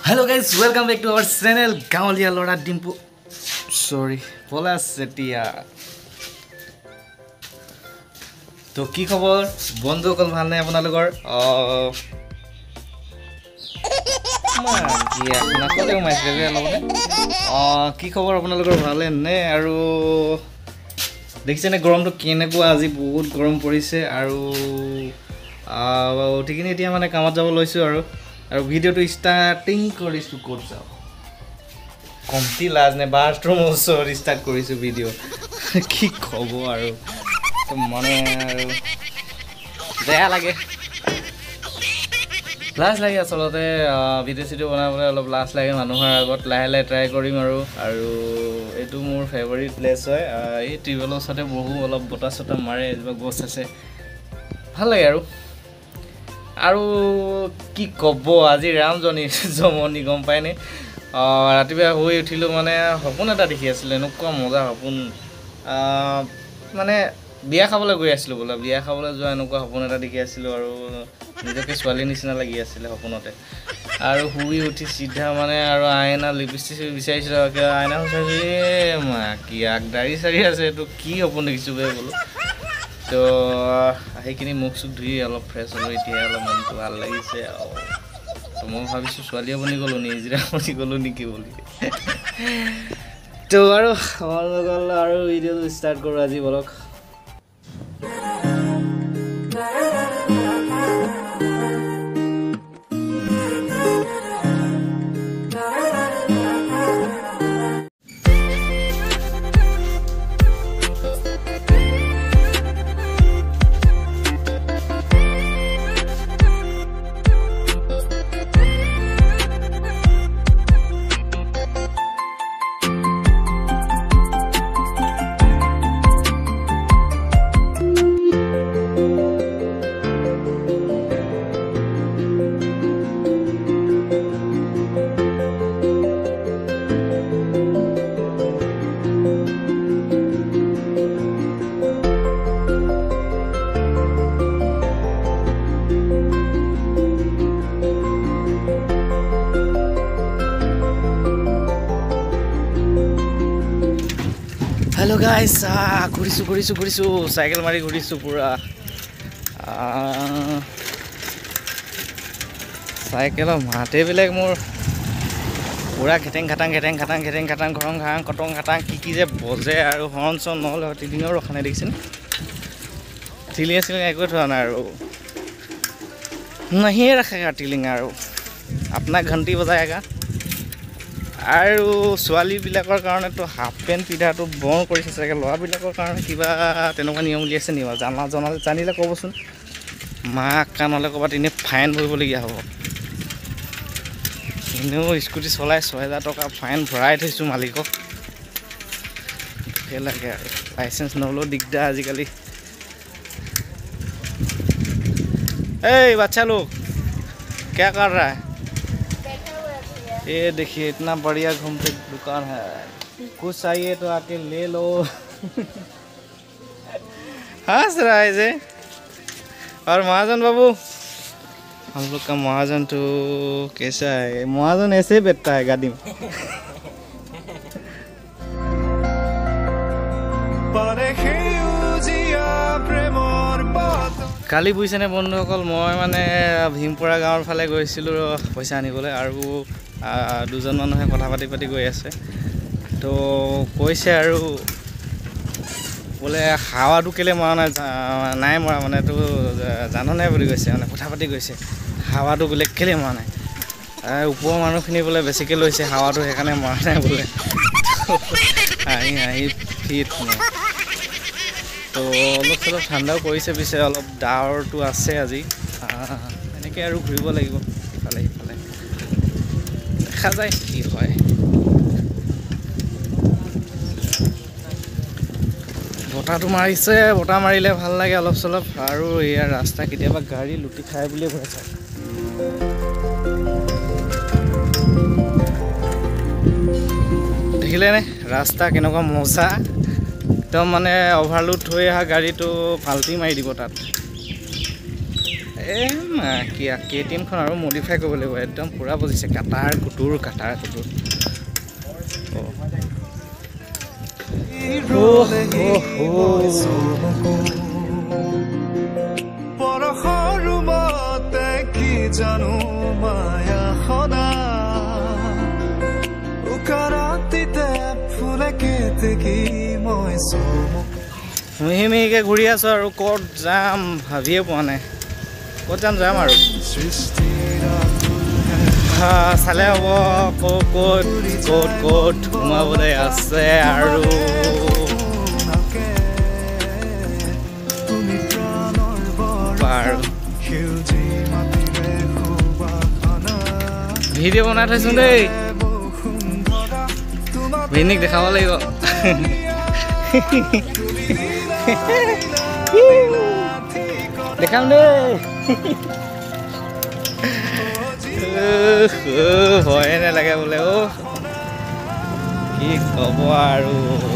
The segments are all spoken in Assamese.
Hello guys, welcome back to our channel Gaolia Lora Dimpu. Sorry, Pola Setia. To ki khobor bondhu kol bhal nai apnalogor ma ki apna kole maisle be alobone ki khobor apnalogor bhal ne aru dekhise ne gorom to kene ko aji bahut gorom porise aru uthikini etia mane kamot jabo loisu aru video to starting korisu korsa komti laz ne bathroom osor start korisu video ki khobo aru to mane beya lage last lage asolote video video banabole olop last lage manuhar agot lahe try korim aru etu mur favorite place hoy ei travel sote bohu olop bota sota mare eba ghost ase bhal lage aru কি কব আজি ৰামজনী জমনি গম পাই নে ৰাতিবা হৈ উঠিলো মানে সপোন এটা দেখি আছিল এনেকুৱা মজা সপোন মানে বিয়া খাবলৈ গৈ আছিল বলা বিয়া খাবলৈ যোৱা এনেকুৱা সপোন এটা দেখি আছিল আৰু নিজকে ছোৱালী নিচিনা লাগি আছিল সপোনতে আৰু হুই উঠি সিধা মানে আৰু আয়না লিপষ্টিক বিচাৰিছিল আয়না চাইছে মা কি আগদাৰি সাৰি আছে তো কি সপোন দেখিছো বে বলো তো আহিকিনি মুখ সুখ ধুই অলপ ফ্ৰেছ হলো এতিয়া অলপ মনটো ভাল লাগিছে তো মই ভাবিছো ছোৱালী বনি গলো নিজৰা বনি গলো নেকি বলি তো আৰু আমাৰ লগল আৰু ভিডিওটো ষ্টাৰ্ট কৰো আজি বলক Hello guys, ঘুৰিছো সাইকেল মাৰি ঘুৰিছো পুৰা সাইকেল মাতে বেলেগ মোৰ পুৰা ঘেটেং ঘাটাং ঘৰং ঘাং কটং ঘাটাং কি যে বজে আৰু হৰ্ন চন নহলে তিদিনৰ ৰখানে দেখিছেন তিলি আছিল একো থোৱা নাই আৰু নাহি ৰাখেগা টিলিং আৰু আপনা ঘণ্টি বজায়েগা আৰু ছোৱালী বিলাকৰ কাৰণে তো হাফ পেন্ট পিধাটো বন কৰিছে চাগে লৰা বিলাকৰ কাৰণে কিবা তেনেকুৱা নিয়ম উলিয়াইছে নিবা জানিলে কবচোন মাক কানলে কবাত ইনে ফাইন ভৰিবলগীয়া হ'ব এনেও স্কুটি চলাই 6000 টকা ফাইন ভৰাই থৈছো মালিকক লাগে লাইসেন্স নলও দিগদাৰ আজিকালি এই বাচ্চা লোক क्या कर रहा है ये देखिए इतना बढ़िया घूमते दुकान है कुछ चाहिए तो आके ले लो हंस रहा है जे और महाजन बाबू हम लोग का महाजन तो कैसा है महाजन ऐसे ही बैठता है गाड़ी में কালি বুইছেনে বন্ধুসকল মই মানে ভীমপুৰা গাঁৱৰ ফালে গৈছিলো পইচা আনিবলৈ আৰু দুজন মানুহে কথা পাতি গৈ আছে তো কৈছে আৰু বলে হাৱাটো কেলে মৰা নাই মৰা মানে তো জানো নাই বুলি কৈছে মানে কথা পাতি গৈছে হাৱাটো বলে কেলে মৰা নাই ওপৰৰ মানুহখিনি বলে বেছিকে লৈছে হাৱাটো সেইকাৰণে মৰা নাই বলে আহি ফিট তো অলপ চলপ ঠাণ্ডাও পৰিছে পিছে অলপ ডাৱৰটো আছে আজি এনেকৈ আৰু ঘূৰিব লাগিব ইফালে সিফালে দেখা যায় কি হয় বতাহটো মাৰিছে বতাহ মাৰিলে ভাল লাগে অলপ চলপ আৰু ইয়াৰ ৰাস্তা কেতিয়াবা গাড়ী লুটি খাই বুলিয়ে ভয় চায় দেখিলে নে ৰাস্তা কেনেকুৱা মজা একদম মানে অভাৰলোড হৈ অহা গাড়ীটো ফাল্টি মাৰি দিব তাত কি KTM-খন আৰু মডিফাই কৰিব লাগিব একদম পুৰা বজিছে কাটাৰ কুটুৰ জানো মায়া সদা উকাৰাতিতে ফুলে কেতেকি মই মিহিমিহিকে ঘূৰি আছো আৰু ক'ত যাম ভাবিয়ে পোৱা নাই ক'ত যাম আৰু চালে হ'ব ক'ত সোমাবলৈ আছে আৰু ভিডিঅ' বনাই থৈছো দেই ভিনিক দেখাব লাগিব দেখাম দেই ভয়ে নালাগে বোলে কি ক'ব আৰু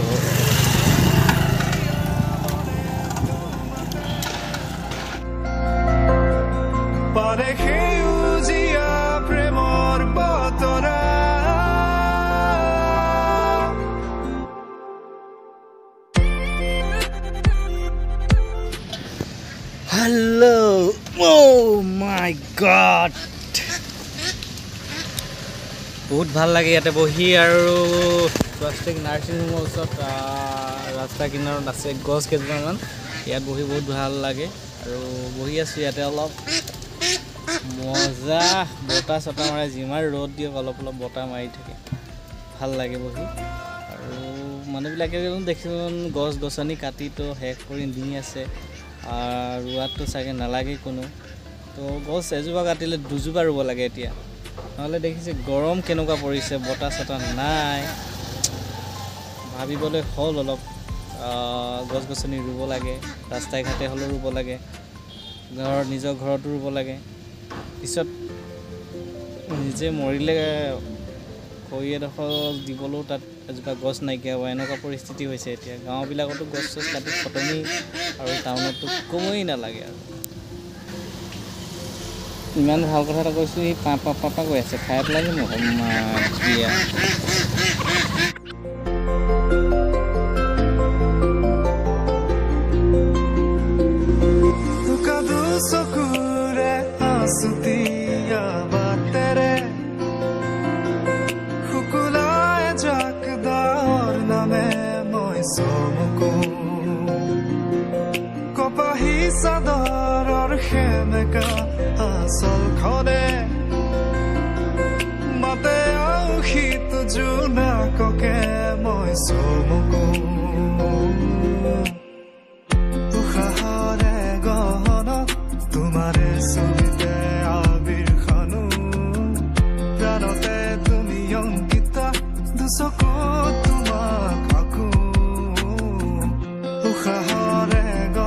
Hello! Oh my god! বহুত ভাল লাগে ইয়াতে বহি আৰু স্বাস্থ্যিক নাৰ্ছিং হোমৰ ওচৰত ৰাস্তা কিনাৰত আছে গছ কেইজোপামান ইয়াত বহি বহুত ভাল লাগে আৰু বহি আছোঁ ইয়াতে অলপ মজা বতাহ চতাহ মাৰে যিমান ৰ'দ দিয়ক অলপ বতাহ মাৰি থাকে ভাল লাগে বহি আৰু মানুহবিলাকে দেখিছোঁ গছ গছনি কাটিতো শেষ কৰি নি আছে ৰোৱাটো চাগে নালাগে কোনো তো গছ এজোপা কাটিলে দুজোপা ৰুব লাগে এতিয়া নহ'লে দেখিছে গৰম কেনেকুৱা পৰিছে বতাহ চতাহ নাই ভাবিবলৈ হ'ল অলপ গছ গছনি ৰুব লাগে ৰাস্তাই ঘাটে হ'লেও ৰুব লাগে নিজৰ ঘৰতো ৰুব লাগে পিছত নিজে মৰিলে খৰি এডোখৰ দিবলৈও তাত এজোপা গছ নাইকিয়া হ'ব এনেকুৱা পৰিস্থিতি হৈছে এতিয়া গাঁওবিলাকতো গছ চছ কাটি খতমেই আৰু টাউনততো ক'বই নালাগে আৰু ইমান ভাল কথা এটা কৈছোঁ সি পাপা কৈ আছে খাই পেলাই যে বিয়া চাদৰৰ সেমেকা আচল খনে মাতে আউশীত জোনাককে মই চমকো উশাহৰে গহনত তোমাৰে ছবিতে আবিৰ খানো প্ৰাণতে তুমি অংকিতা দুচকুত তোমাক আঁকো উশাহৰে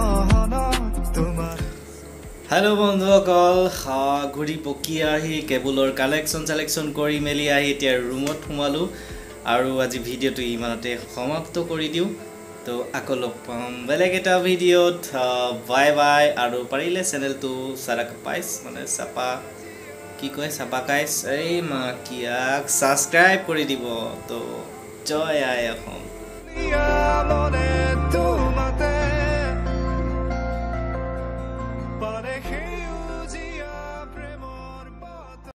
হেল্ল' বন্ধুসকল ঘূৰি পকি আহি কেবুলৰ কালেকশ্যন কৰি মেলি আহি এতিয়া ৰুমত সোমালোঁ আৰু আজি ভিডিঅ'টো ইমানতে সমাপ্ত কৰি দিওঁ তো আকৌ লগ পাম বেলেগ এটা ভিডিঅ'ত বাই বাই আৰু পাৰিলে চেনেলটো চাপাকাইছ এই মাকিয়াক ছাবস্ক্ৰাইব কৰি দিব তো জয় আই অসম